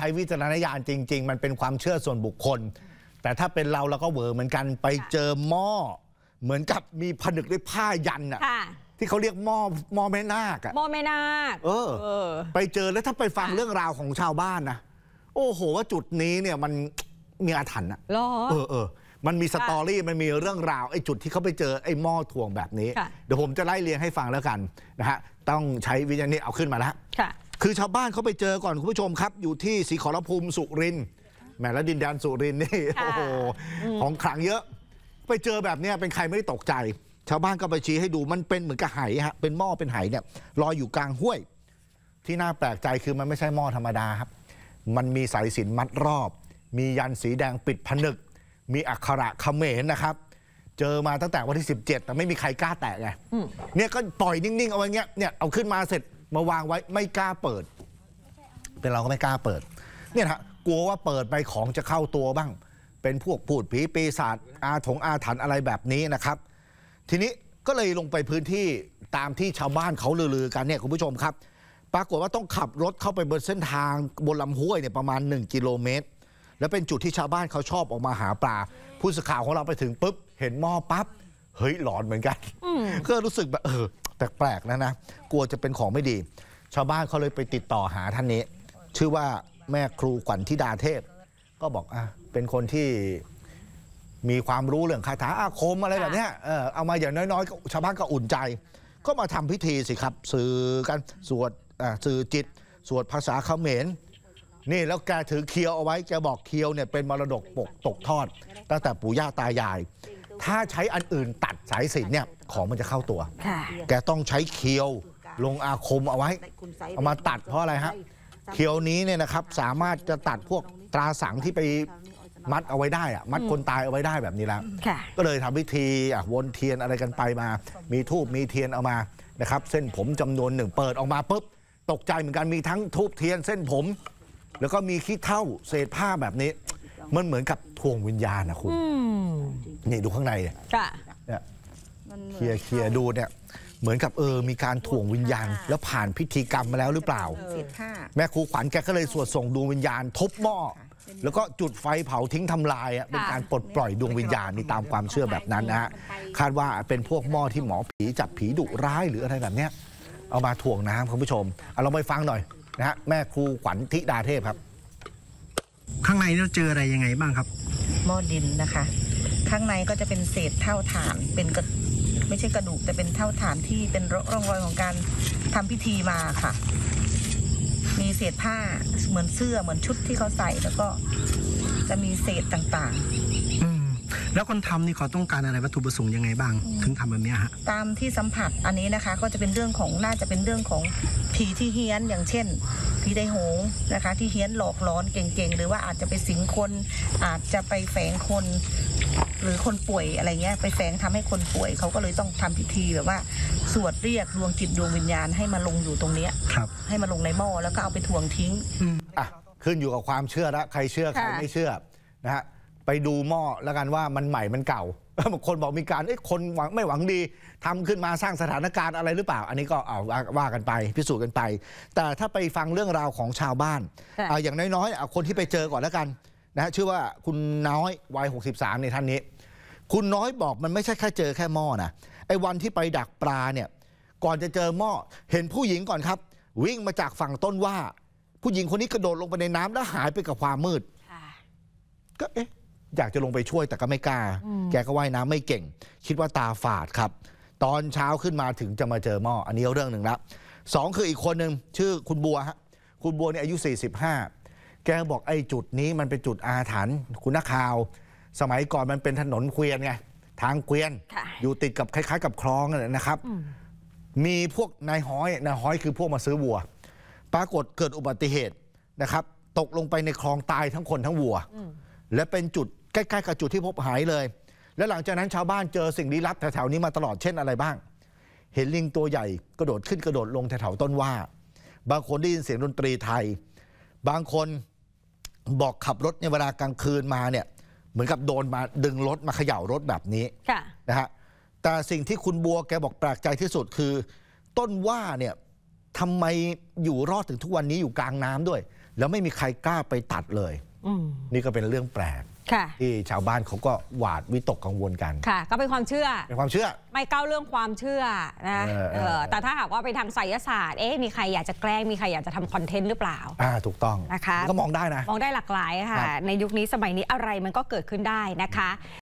ช้วิจารณญาณจริงๆมันเป็นความเชื่อส่วนบุคคลแต่ถ้าเป็นเราก็เหวอเหมือนกันไปเจอหม้อเหมือนกับมีผนึกด้วยผ้ายันอ่ะที่เขาเรียกหม้อแม่นาคอะหม้อแม่นาคไปเจอแล้วถ้าไปฟังเรื่องราวของชาวบ้านนะโอ้โหว่าจุดนี้เนี่ยมันมีอาถรรพ์อะมันมีสตอรี่มันมีเรื่องราวไอ้จุดที่เขาไปเจอไอ้หม้อถ่วงแบบนี้เดี๋ยวผมจะไล่เรียงให้ฟังแล้วกันนะฮะต้องใช้วิญญาณนี้เอาขึ้นมาแล้วคือชาวบ้านเขาไปเจอก่อนคุณผู้ชมครับอยู่ที่ศรีขอรภูมิสุรินทร์แหมแล้วดินแดนสุรินทร์นี่โอ้โหของขลังเยอะไปเจอแบบนี้เป็นใครไม่ได้ตกใจชาวบ้านก็ไปชี้ให้ดูมันเป็นเหมือนกับไหฮะเป็นหม้อเป็นไหเนี่ยลอยอยู่กลางห้วยที่น่าแปลกใจคือมันไม่ใช่หม้อธรรมดาครับมันมีสายสิญจน์มัดรอบมียันสีแดงปิดผนึกมีอักขระเขมรนะครับเจอมาตั้งแต่วันที่17แต่ไม่มีใครกล้าแตะไงเนี่ยก็ปล่อยนิ่งๆเอาไว้เงี้ยเนี่ยเอาขึ้นมาเสร็จมาวางไว้ไม่กล้าเปิดเป็นเราก็ไม่กล้าเปิดเนี่ยฮะกลัวว่าเปิดไปของจะเข้าตัวบ้างเป็นพวกพูดผีปีศาจอาถรรพ์อะไรแบบนี้นะครับทีนี้ก็เลยลงไปพื้นที่ตามที่ชาวบ้านเขาลือๆกันเนี่ยคุณผู้ชมครับปรากฏว่าต้องขับรถเข้าไปบนเส้นทางบนลำห้วยเนี่ยประมาณ1 กิโลเมตรแล้วเป็นจุดที่ชาวบ้านเขาชอบออกมาหาปลาผู้สื่อข่าวของเราไปถึงปุ๊บเห็นหม้อปั๊บเฮ้ยหลอนเหมือนกันก็รู้สึกแบบแปลกๆนะกลัวจะเป็นของไม่ดีชาวบ้านเขาเลยไปติดต่อหาท่านนี้ชื่อว่าแม่ครูขวัญธิดาเทพก็บอกเป็นคนที่มีความรู้เรื่องคาถาอาคมอะไรแบบนี้เอามาอย่างน้อยๆชาวบ้านก็อุ่นใจก็มาทำพิธีสิครับสื่อกันสวดสื่อจิตสวดภาษาเขมรนี่แล้วแกถือเคียวเอาไว้แกบอกเคียวเนี่ยเป็นมรดกตกทอดตั้งแต่ปู่ย่าตายายถ้าใช้อันอื่นตัดสายสิญจน์เนี่ยของมันจะเข้าตัวแกต้องใช้เคียวลงอาคมเอาไว้เอามาตัดเพราะอะไรฮะเคียวนี้เนี่ยนะครับสามารถจะตัดพวกตราสังที่ไปมัดเอาไว้ได้มัดคนตายเอาไว้ได้แบบนี้แล้วก็เลยทำพิธีวนเทียนอะไรกันไปมามีธูปมีเทียนเอามานะครับเส้นผมจำนวน1เปิดออกมาปุ๊บตกใจเหมือนกันมีทั้งธูปเทียนเส้นผมแล้วก็มีขี้เถ้าเศษผ้าแบบนี้มันเหมือนกับถ่วงวิญญาณนะคุณนี่ดูข้างในเนี่ยเคลียร์ดูเนี่ยเหมือนกับมีการถ่วงวิญญาณแล้วผ่านพิธีกรรมมาแล้วหรือเปล่าแม่ครูขวัญแกก็เลยสวดส่งดวงวิญญาณทุบหม้อแล้วก็จุดไฟเผาทิ้งทำลายเป็นการปลดปล่อยดวงวิญญาณนี่ตามความเชื่อแบบนั้นนะฮะคาดว่าเป็นพวกหม้อที่หมอผีจับผีดุร้ายหรืออะไรแบบเนี้ยเอามาถ่วงน้ำคุณผู้ชมเราไปฟังหน่อยนะฮะแม่ครูขวัญธิดาเทพครับข้างในเราเจออะไรยังไงบ้างครับหม้อดินนะคะข้างในก็จะเป็นเศษเท่าฐานเป็นไม่ใช่กระดูกแต่เป็นเท่าฐานที่เป็นร่องรอยของการทำพิธีมาค่ะมีเศษผ้าเหมือนเสื้อเหมือนชุดที่เขาใส่แล้วก็จะมีเศษต่างๆแล้วคนทำนี่เขาต้องการอะไรวัตถุประสงค์ยังไงบ้างถึงทำแบบนี้ฮะตามที่สัมผัสอันนี้นะคะก็จะเป็นเรื่องของน่าจะเป็นเรื่องของผีที่เฮี้ยนอย่างเช่นผีไดโหงนะคะที่เฮี้ยนหลอกล้อนเก่งๆหรือว่าอาจจะไปสิงคนอาจจะไปแฝงคนหรือคนป่วยอะไรเงี้ยไปแฝงทำให้คนป่วยเขาก็เลยต้องทำพิธีแบบว่าสวดเรียกดวงจิตดวงวิญญาณให้มาลงอยู่ตรงนี้ให้มาลงในหม้อแล้วก็เอาไปถ่วงทิ้งขึ้นอยู่กับความเชื่อละใครเชื่อใครไม่เชื่อนะฮะไปดูหม้อแล้วกันว่ามันใหม่มันเก่าบางคนบอกมีการคนไม่หวังดีทำขึ้นมาสร้างสถานการณ์อะไรหรือเปล่าอันนี้ก็ว่ากันไปพิสูจน์กันไปแต่ถ้าไปฟังเรื่องราวของชาวบ้านอย่างน้อยๆคนที่ไปเจอก่อนแล้วกันนะชื่อว่าคุณน้อยวัย63ในท่านนี้คุณน้อยบอกมันไม่ใช่แค่เจอแค่หม้อนะไอ้วันที่ไปดักปลาเนี่ยก่อนจะเจอหม้อเห็นผู้หญิงก่อนครับวิ่งมาจากฝั่งต้นว่าผู้หญิงคนนี้กระโดดลงไปในน้ำแล้วหายไปกับความมืดก็อยากจะลงไปช่วยแต่ก็ไม่กล้าแกก็ว่ายน้ำไม่เก่งคิดว่าตาฝาดครับตอนเช้าขึ้นมาถึงจะมาเจอหม้ออันนี้เรื่องหนึ่งละ2คืออีกคนหนึ่งชื่อคุณบัวฮะคุณบัวเนี่ยอายุ45แกบอกไอ้จุดนี้มันเป็นจุดอาถรรพ์คุณนักข่าวสมัยก่อนมันเป็นถนนเกวียนไงทางเกวียนอยู่ติดกับคล้ายๆกับคลองนะครับมีพวกนายห้อยคือพวกมาซื้อวัวปรากฏเกิดอุบัติเหตุนะครับตกลงไปในคลองตายทั้งคนทั้งวัวและเป็นจุดใกล้ๆกับจุดที่พบหายเลยและหลังจากนั้นชาวบ้านเจอสิ่งลี้ลับแถวๆนี้มาตลอดเช่นอะไรบ้างเห็นลิงตัวใหญ่กระโดดขึ้นกระโดดลงแถวๆต้นว่าบางคนได้ยินเสียงดนตรีไทยบางคนบอกขับรถในเวลากลางคืนมาเนี่ยเหมือนกับโดนมาดึงรถมาเขย่ารถแบบนี้นะฮะแต่สิ่งที่คุณบัวแกบอกแปลกใจที่สุดคือต้นว่าเนี่ยทำไมอยู่รอดถึงทุกวันนี้อยู่กลางน้ำด้วยแล้วไม่มีใครกล้าไปตัดเลยนี่ก็เป็นเรื่องแปลกที่ชาวบ้านเขาก็หวาดวิตกกังวลกันค่ะก็เป็นความเชื่อไม่ก้าวเรื่องความเชื่อนะแต่ถ้าหากว่าไปทางไสยศาสตร์มีใครอยากจะแกล้งมีใครอยากจะทำคอนเทนต์หรือเปล่าถูกต้องนะคะก็มองได้นะมองได้หลากหลายค่ะในยุคนี้สมัยนี้อะไรมันก็เกิดขึ้นได้นะคะ